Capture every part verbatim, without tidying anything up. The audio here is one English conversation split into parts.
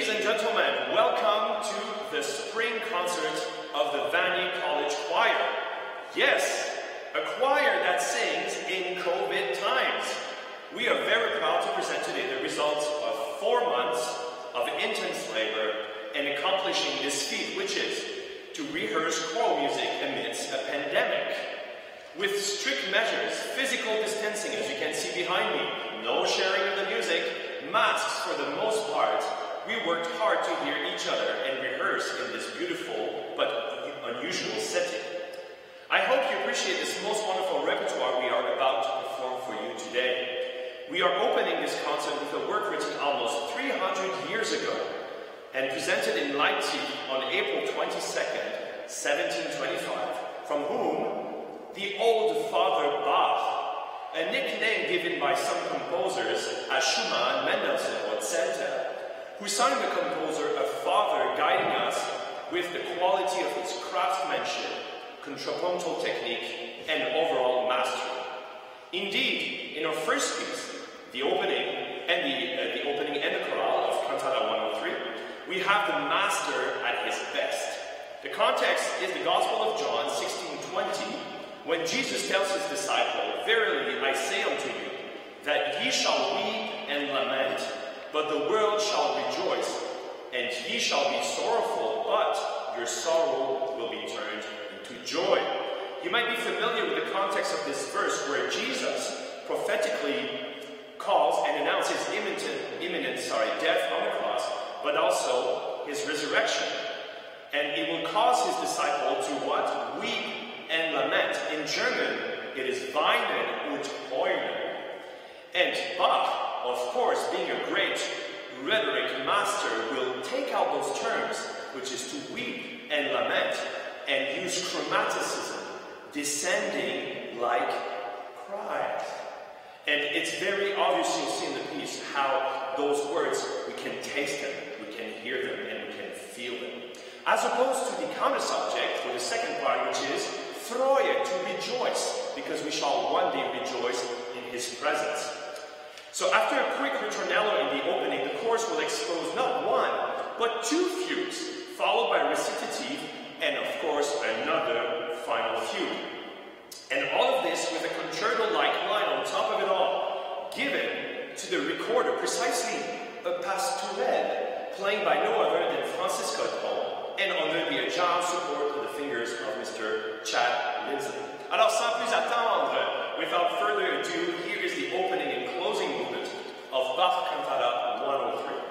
Ladies and gentlemen, welcome to the spring concert of the Vanier College Choir. Yes, a choir that sings in COVID times. We are very proud to present today the results of four months of intense labor in accomplishing this feat, which is to rehearse choral music amidst a pandemic. With strict measures, physical distancing, as you can see behind me, no sharing of the music, masks for the most part, we worked hard to hear each other and rehearse in this beautiful but unusual setting. I hope you appreciate this most wonderful repertoire we are about to perform for you today. We are opening this concert with a work written almost three hundred years ago and presented in Leipzig on April twenty-second, seventeen twenty-five, from whom? The old Father Bach, a nickname given by some composers as Schumann, Mendelssohn, or Zelter, who signed the composer a father guiding us with the quality of his craftsmanship, contrapuntal technique, and overall mastery. Indeed, in our first piece, the opening and the, uh, the opening and the chorale of Cantata one oh three, we have the master at his best. The context is the Gospel of John sixteen twenty, when Jesus tells his disciple, "Verily I say unto you, that ye shall weep and lament, but the world shall rejoice, and ye shall be sorrowful, but your sorrow will be turned into joy." You might be familiar with the context of this verse, where Jesus prophetically calls and announces imminent, imminent sorry, death on the cross, but also his resurrection. And it will cause his disciple to what? Weep and lament. In German, it is weinen und heulen. And Bach, of course, being a great rhetoric master, will take out those terms, which is to weep and lament, and use chromaticism, descending like cries. And it's very obvious, you see in the piece, how those words, we can taste them, we can hear them, and we can feel them. As opposed to the counter subject for the second part, which is Freue, to rejoice, because we shall one day rejoice in his presence. So after a quick ritornello in the opening, the chorus will expose not one, but two fugues, followed by a recitative, and of course another final fugue. And all of this with a concerto-like line on top of it all, given to the recorder precisely a pastourelle, playing by no other than Francis Godefroy, and under the agile support of the fingers of Mister Chad Lindsley. Alors sans plus attendre, without further ado, here is the opening and closing movement of Bach Cantata one oh three.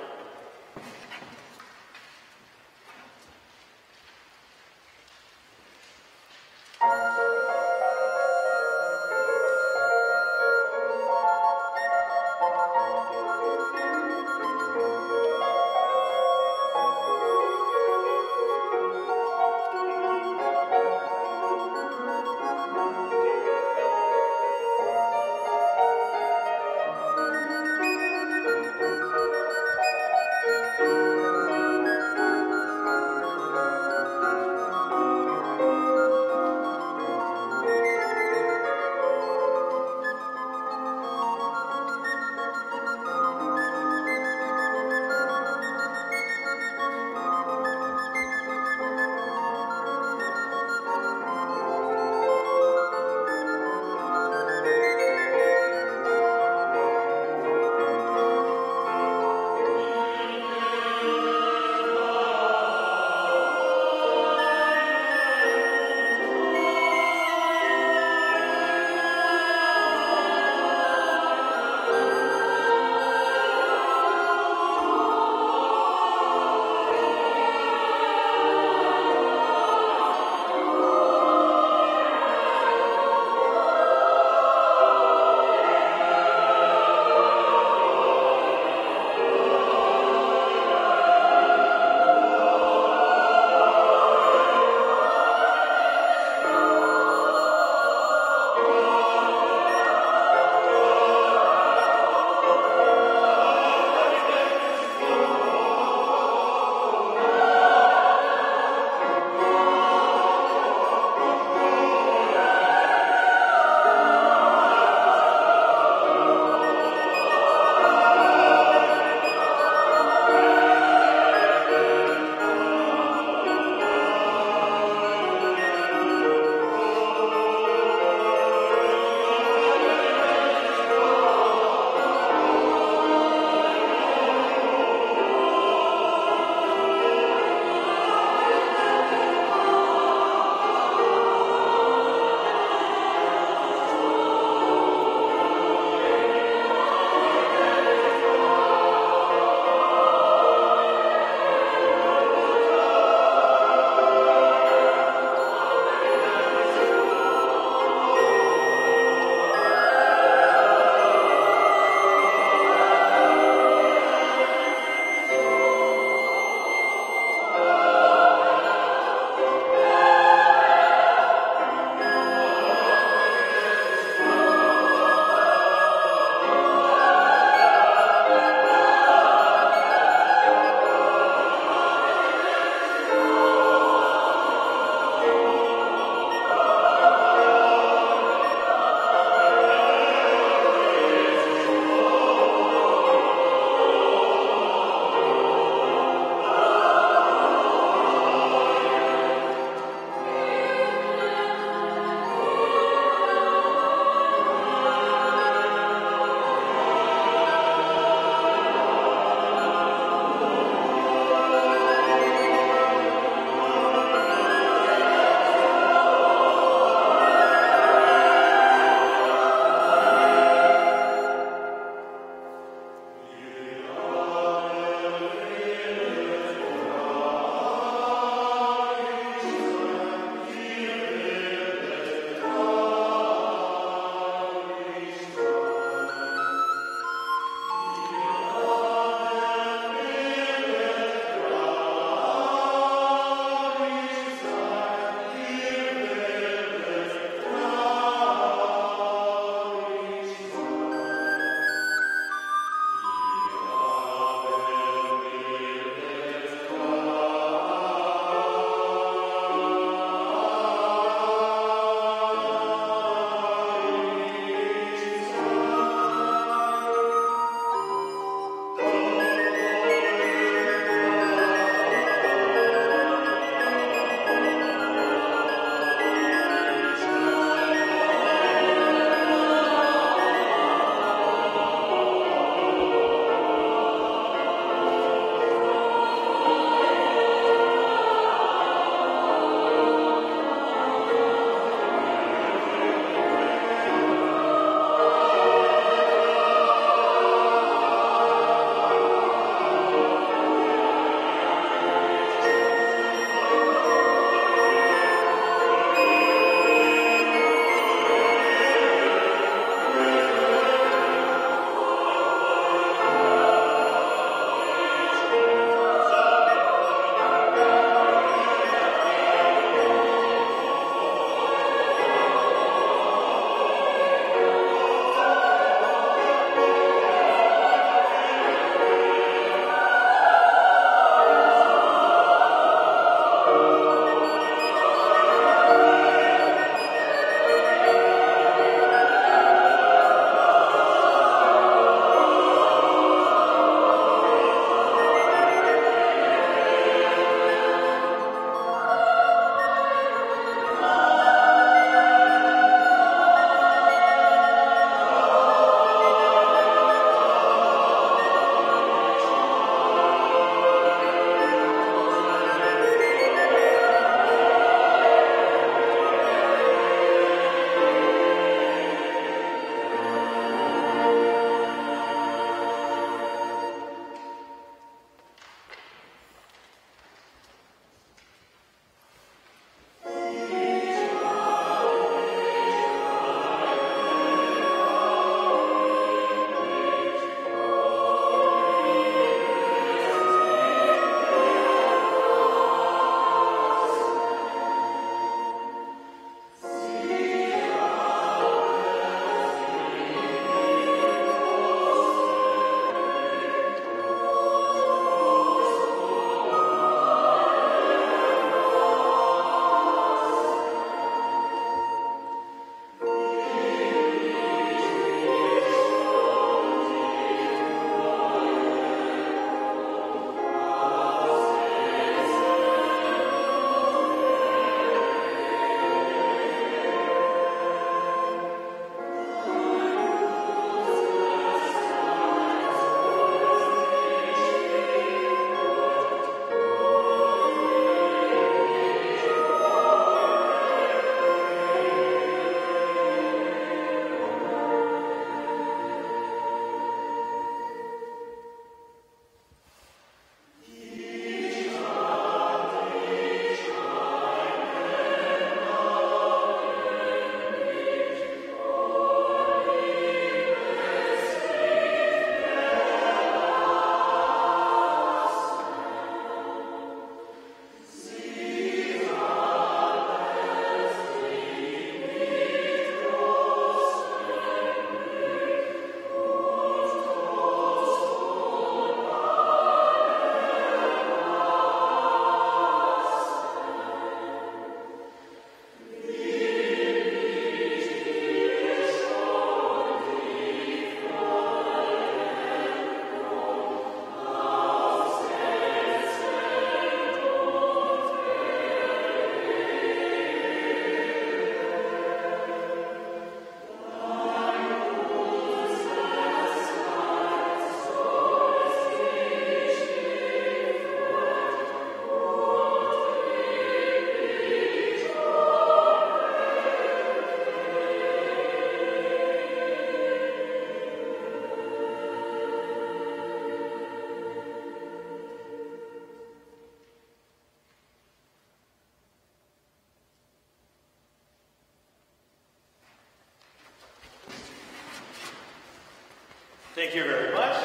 Thank you very much.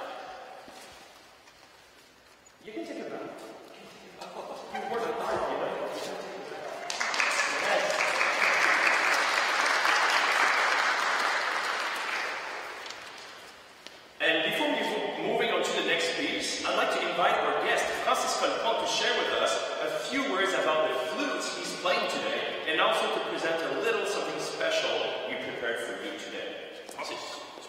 You can take a bow. You work hard, you know. Yes. And before we moving on to the next piece, I'd like to invite our guest, Francis Colpont, to share with us a few words about the flute he's playing today, and also to present a little something special we prepared for you today. Francis.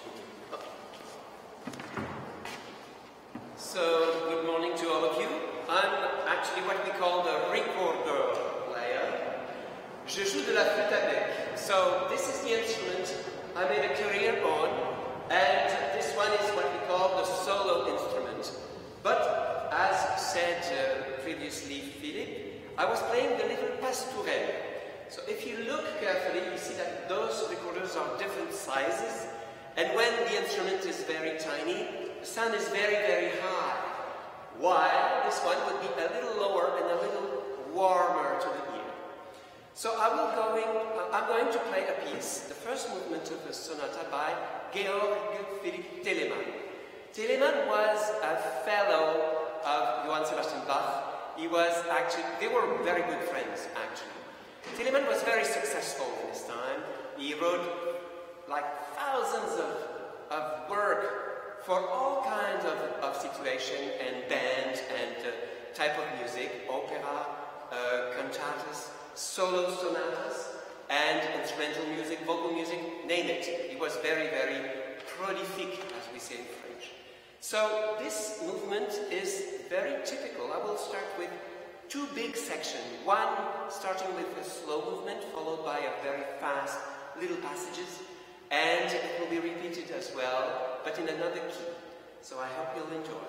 So, good morning to all of you. I'm actually what we call the recorder player. Je joue de la flûte à bec. So, this is the instrument I made a career on, and this one is what we call the solo instrument. But, as said uh, previously Philippe, I was playing the little pastourelle. So, if you look carefully, you see that those recorders are different sizes, and when the instrument is very tiny, the sound is very, very high, while this one would be a little lower and a little warmer to the ear. So I will going, uh, I'm going to play a piece, the first movement of a sonata by Georg Philipp Telemann. Telemann was a fellow of Johann Sebastian Bach. He was actually, they were very good friends, actually. Telemann was very successful in his time. He wrote like thousands of, of work for all kinds of, of situation and bands and uh, type of music, opera, uh, cantatas, solo sonatas, and instrumental music, vocal music, name it. He was very, very prolific, as we say in French. So this movement is very typical. I will start with two big sections. One starting with a slow movement, followed by a very fast little passages, and it will be repeated as well, but in another key. So I hope you'll enjoy.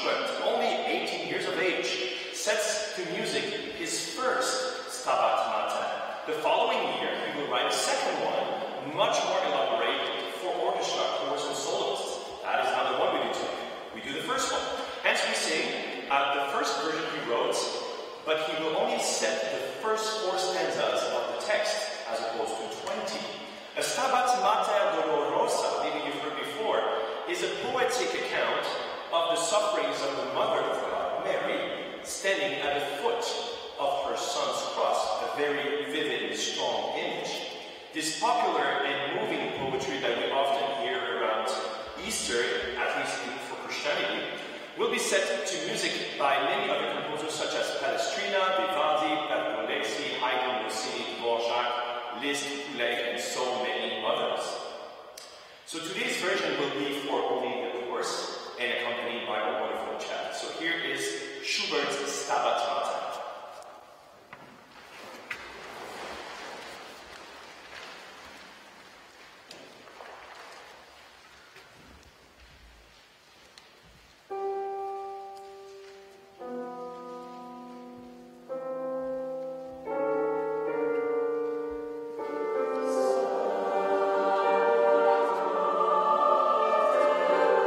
Schubert, only eighteen years of age, sets to music his first Stabat Mater. The following year, he will write a second one, much more elaborated, for orchestra, chorus, and soloists. That is not the one we do today. We do the first one. Hence we sing uh, the first version he wrote, but he will only set the first four stanzas of the text, as opposed to twenty. A Stabat Mater Dolorosa, maybe you've heard before, is a poetic account of the sufferings of the Mother of God, Mary, standing at the foot of her son's cross, a very vivid and strong image. This popular and moving poetry that we often hear around Easter, at least for Christianity, will be set to music by many other composers such as Palestrina, Vivaldi, Pergolesi, Haydn, Rossini, Dvorak, Liszt, Poulenc, and so many others. So today's version will be for only the chorus and accompanied by a wonderful chant. So here is Schubert's Stabat Mater. Thank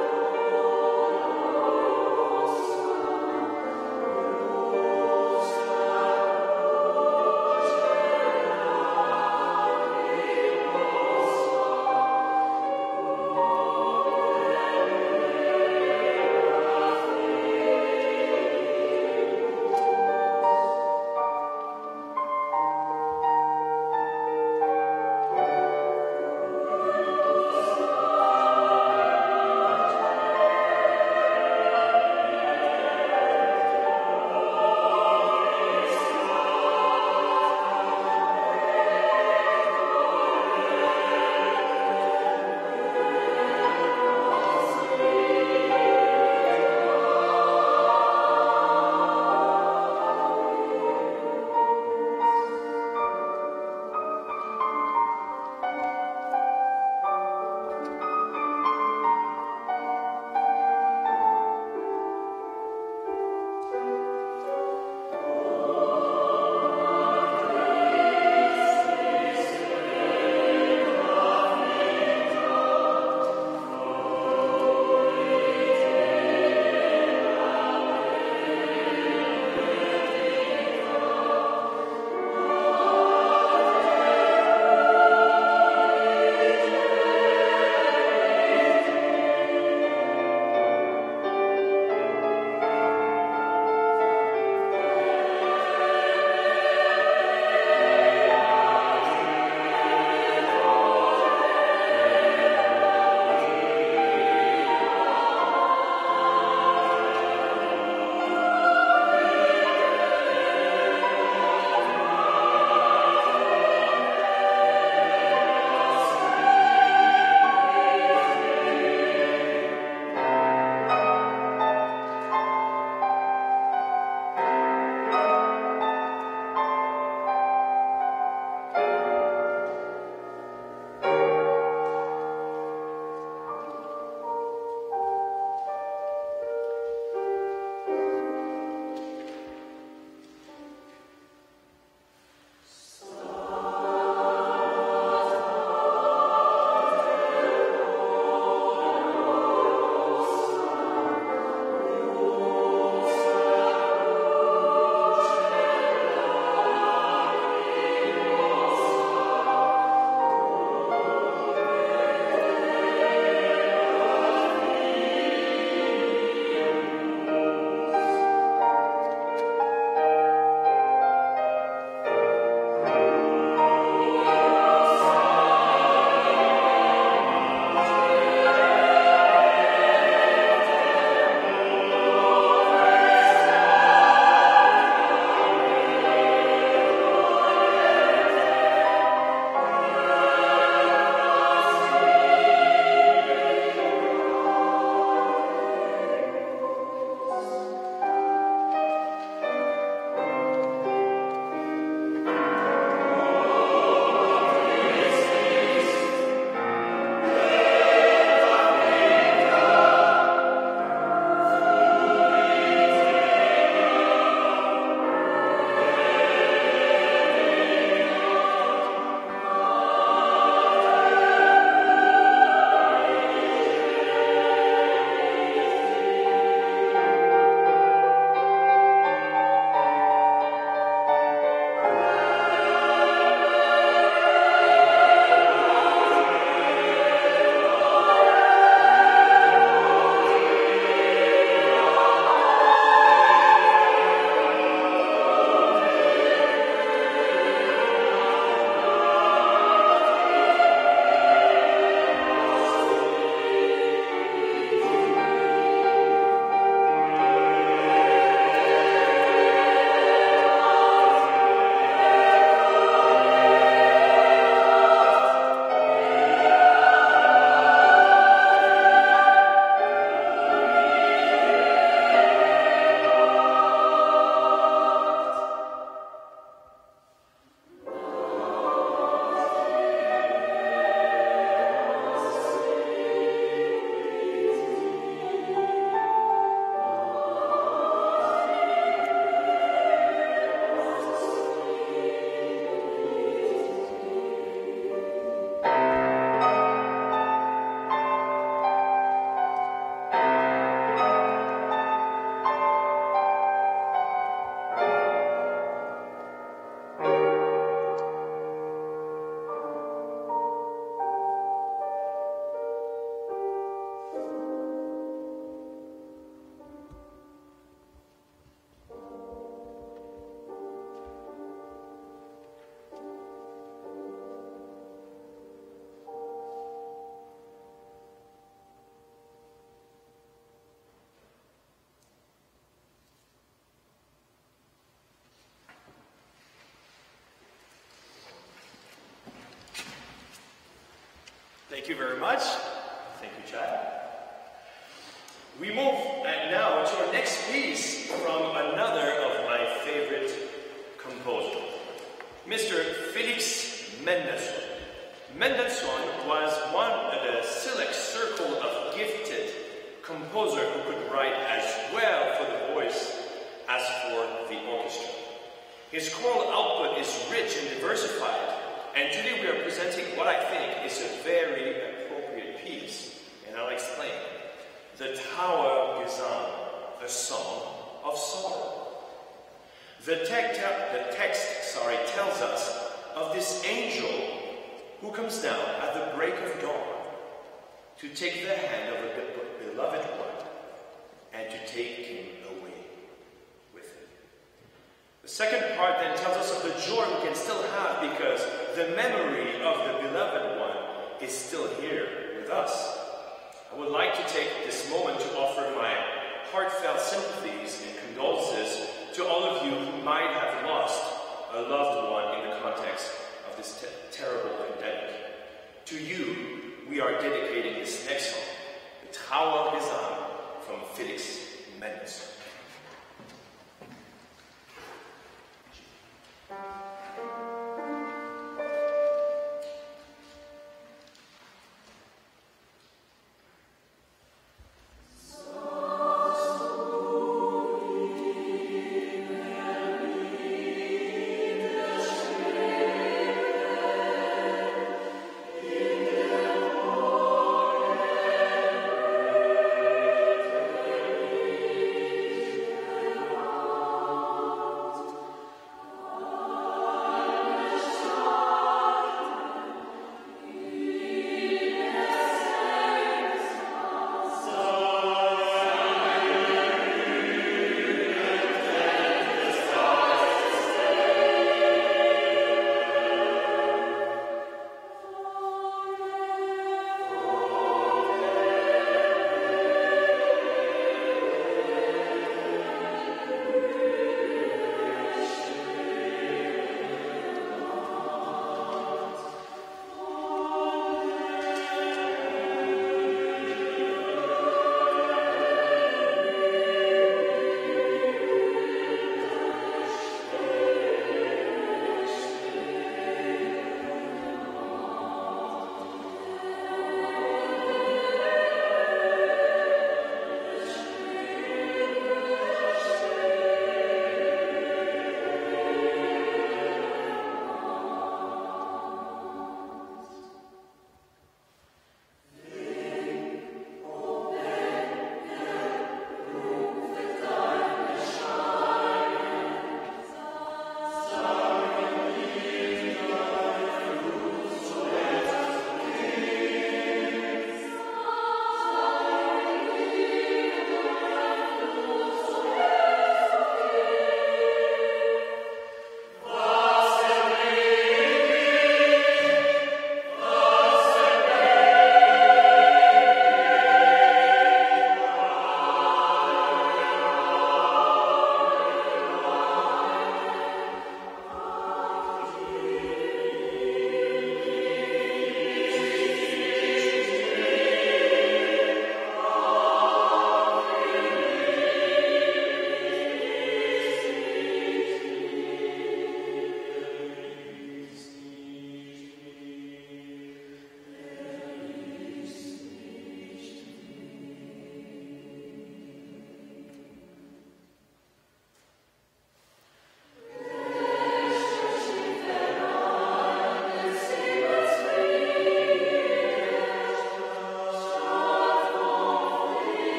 you very much. Thank you, Chad. We move and now to our next piece from another of my favorite composers, Mister Félix Mendelssohn. Mendelssohn was one of the select circle of gifted composers who could write as well for the voice as for the orchestra. His choral output is rich and diversified, and today we are presenting what I think is a very appropriate piece, and I'll explain. The Tower Gesang, a song of sorrow. The, te the text sorry, tells us of this angel who comes down at the break of dawn to take the hand of a beloved one and to take him away with him. The second part then tells us of the joy we can still have because the memory of the beloved one is still here with us. I would like to take this moment to offer my heartfelt sympathies and condolences to all of you who might have lost a loved one in the context of this te terrible pandemic. To you, we are dedicating this next song, The Tower Gesang from Félix Mendelssohn.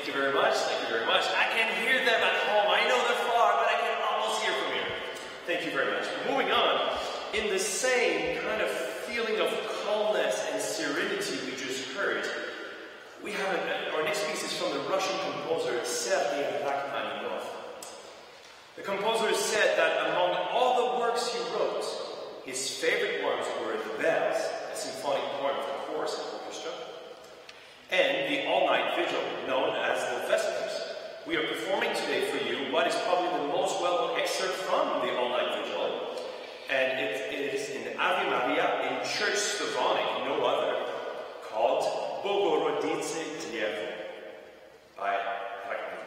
you very much. Thank you very much. I can hear them at home. I know they're far, but I can almost hear from here. Thank you very much. Moving on, in the same kind of feeling of calmness and serenity we just heard, we have a, our next piece is from the Russian composer Sergei Rachmaninoff. The composer said that among all the works he wrote, his favorite ones were The Bells, a symphonic poem for chorus and orchestra, and the all-night vigil, known as the Vespers. We are performing today for you what is probably the most well-known excerpt from the all-night vigil, and it is in Ave Maria in Church Slavonic, no other, called Bogorodice Dievo by Rachmaninoff.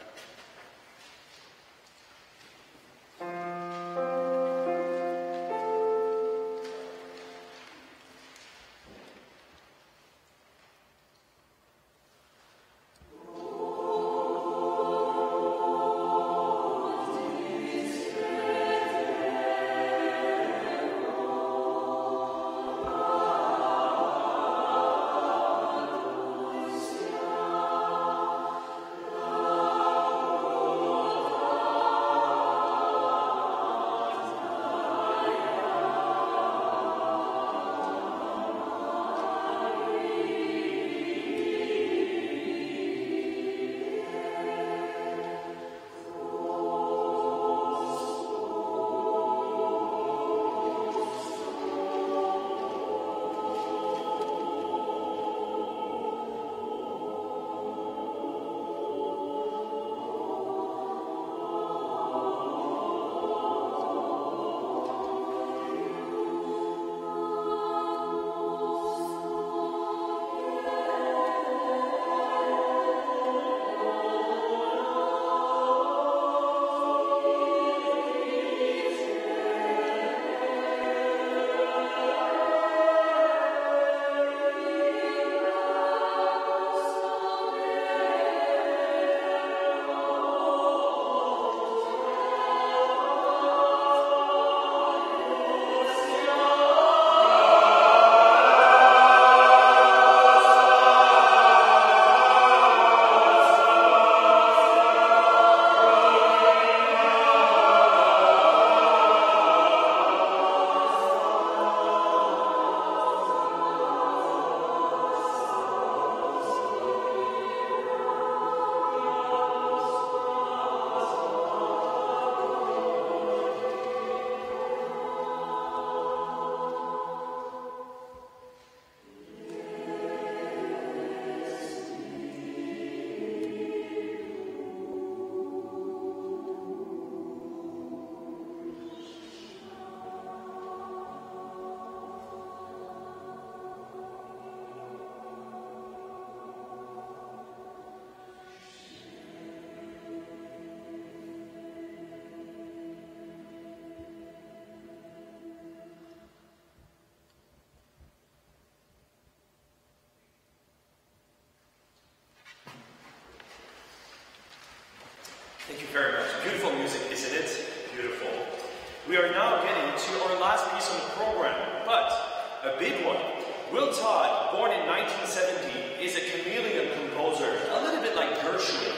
Thank you very much. Beautiful music, isn't it? Beautiful. We are now getting to our last piece on the program, but a big one. Will Todd, born in nineteen seventy, is a chameleon composer, a little bit like Gershwin.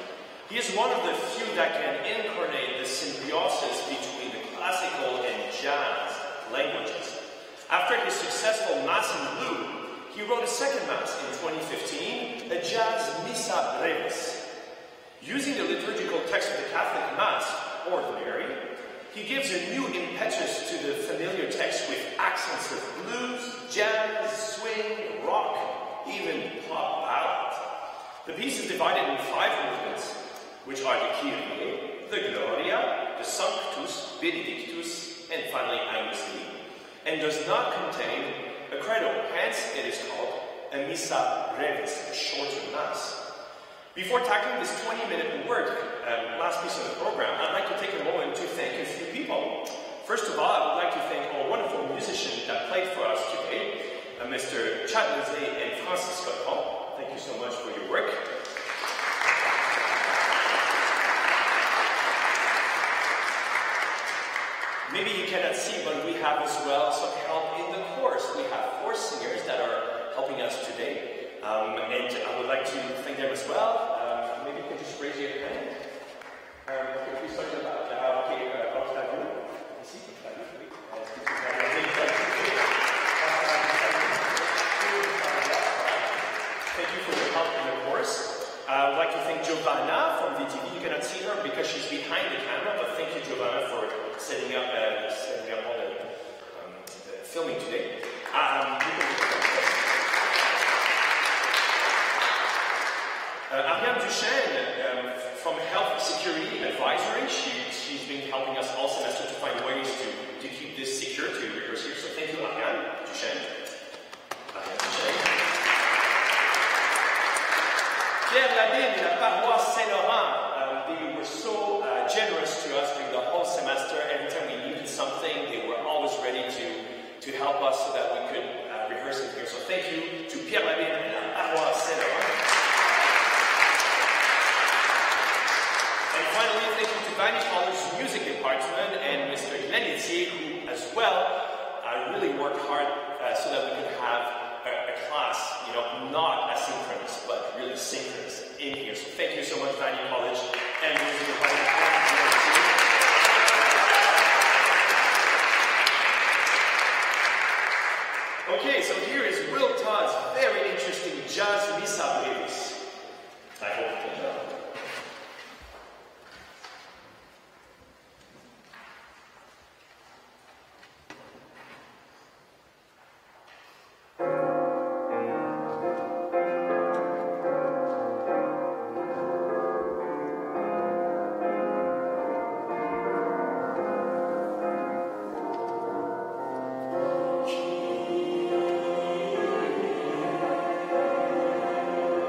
He is one of the few that can incarnate the symbiosis between the classical and jazz languages. After his successful Mass in Blue, he wrote a second Mass in twenty fifteen, a jazz Missa Brevis. Using the liturgical text of the Catholic Mass, Ordinary, he gives a new impetus to the familiar text with accents of blues, jazz, swing, rock, even pop ballad. The piece is divided in five movements, which are the Kyrie, the Gloria, the Sanctus, Benedictus, and finally Agnus Dei, and does not contain a credo, hence it is called a Missa Brevis, a shorter Mass. Before tackling this twenty minute work, um, last piece of the program, I'd like to take a moment to thank a few people. First of all, I would like to thank our wonderful musicians that played for us today, uh, Mister Chad Lindsay and Francis Cotton. Thank you so much for your work. Maybe you cannot see, but we have as well some help in the chorus. We have four singers that are helping us today. Um, and I would like to thank them as well. Um, can just raise your hand. Um, ok, puis ça, je vais. Ah, ok, euh, Octavio. Ici, Octavio, oui. Est-ce que tu peux Thank you for your help in the course. Uh, I would like to thank Giovanna from V T V. You cannot see her because she's behind the camera, but thank you, Giovanna, for setting up, uh, setting up all the, um, the filming today. Um, uh, Ariane Duchesne um, from Health Security Advisory, she, she's been helping us all semester to find ways to, to keep this secure to rehearse here. So thank you, Ariane Duchesne. Ariane Duchesne. Pierre Labine and la paroisse Saint-Laurent, um, they were so uh, generous to us during the whole semester. Every time we needed something, they were always ready to, to help us so that we could uh, rehearse it here. So thank you to Pierre Labine and la paroisse Saint-Laurent. And finally, thank you to Vanier College's music department and Mister Glenitier, who as well uh, really worked hard uh, so that we could have a, a class, you know, not asynchronous, but really synchronous in here. So thank you so much, Vanier College and music department. Okay, so here is Will Todd's very interesting Jazz Missa Brevis. I hope you know. Thank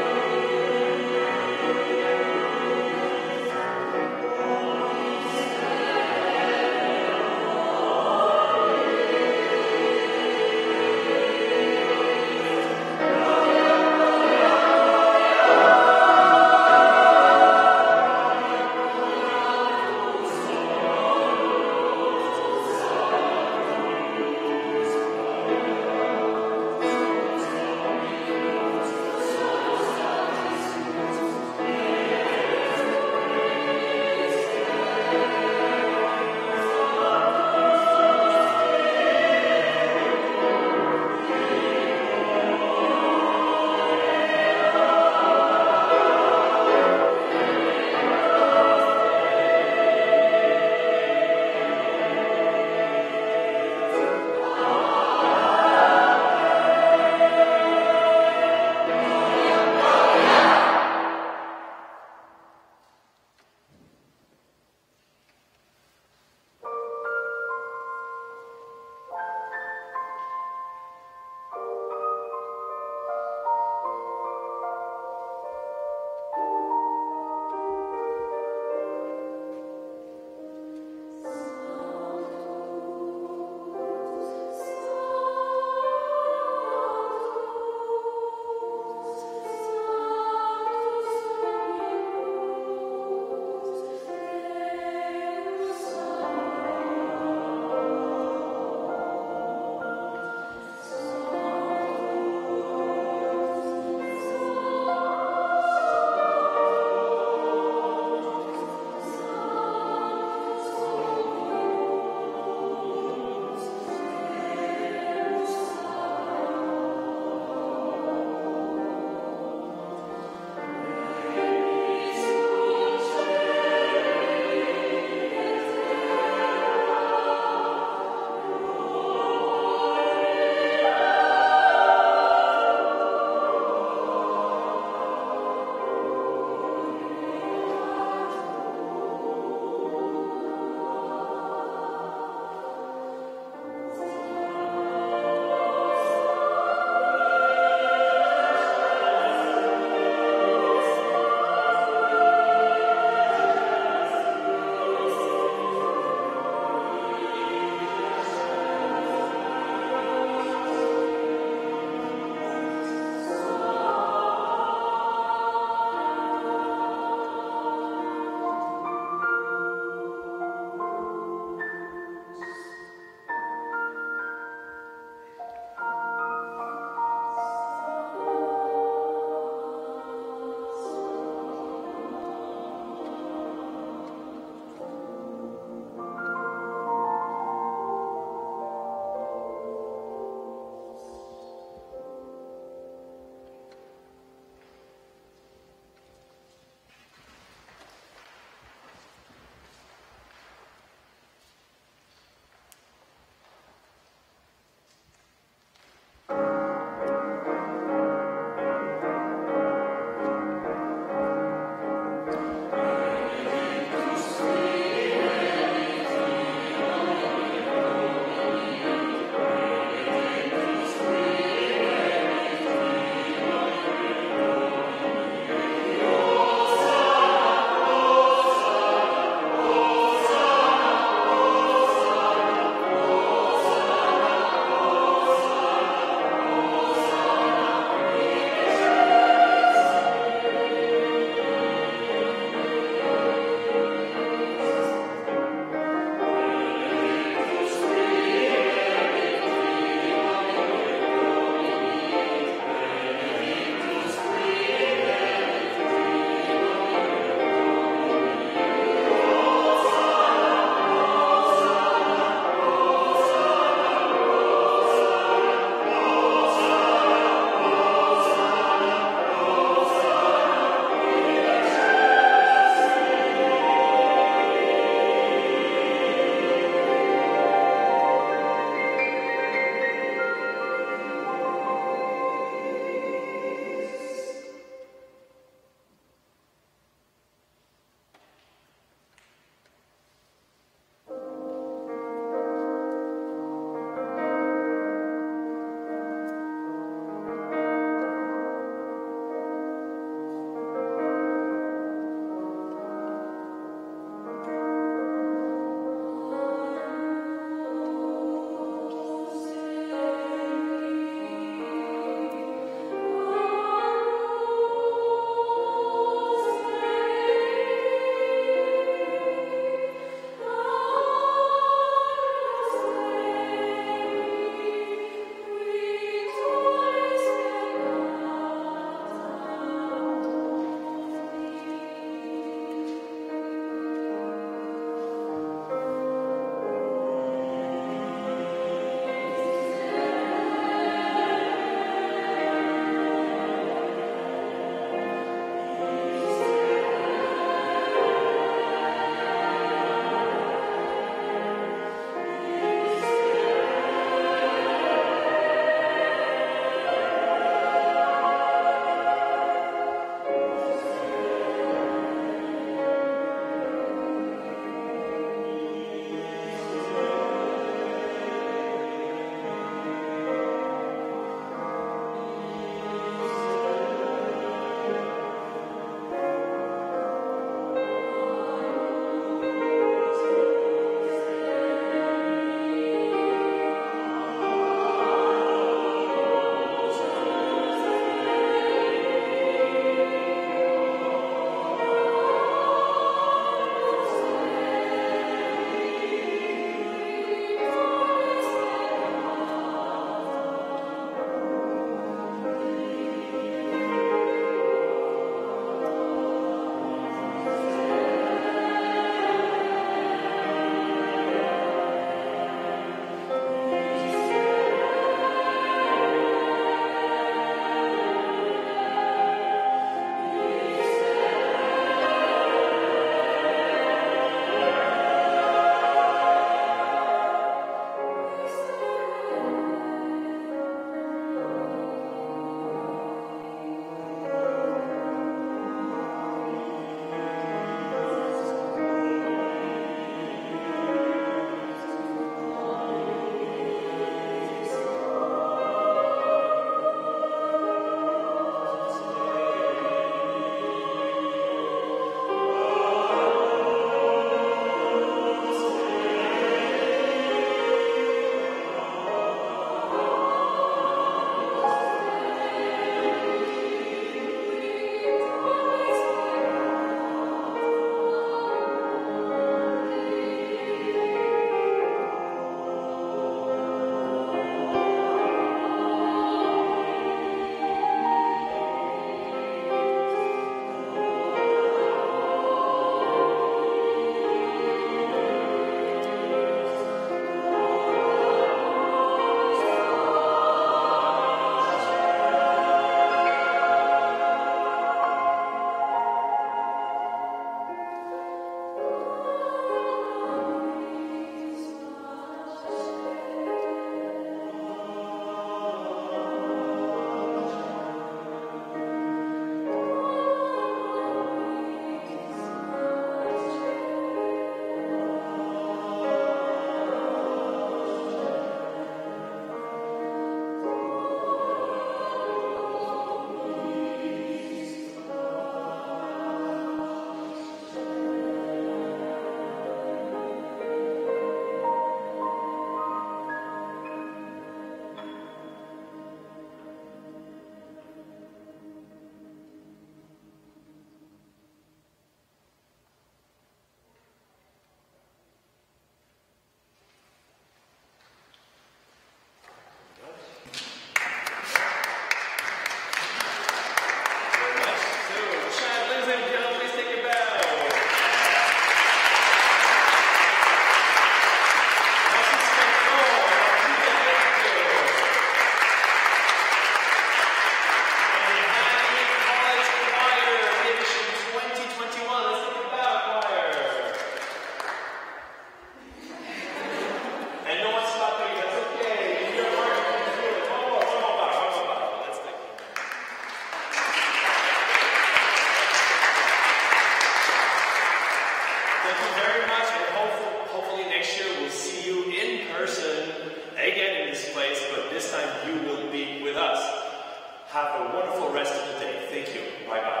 Have a wonderful rest of the day. Thank you. Bye-bye.